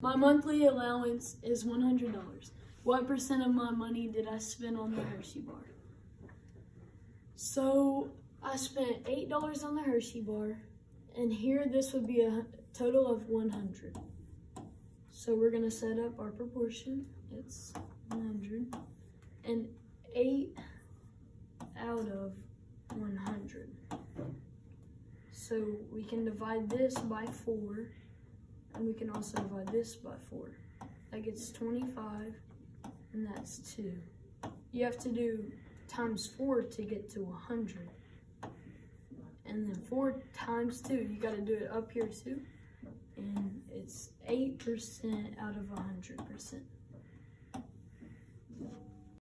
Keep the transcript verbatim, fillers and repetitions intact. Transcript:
My monthly allowance is one hundred dollars. What percent of my money did I spend on the Hershey bar? So I spent eight dollars on the Hershey bar, and here this would be a total of one hundred. So we're gonna set up our proportion. It's one hundred, and eight out of one hundred. So we can divide this by four, and we can also divide this by four. That gets twenty-five, and that's two. You have to do times four to get to one hundred. And then four times two, you gotta do it up here too. And it's eight percent out of one hundred percent.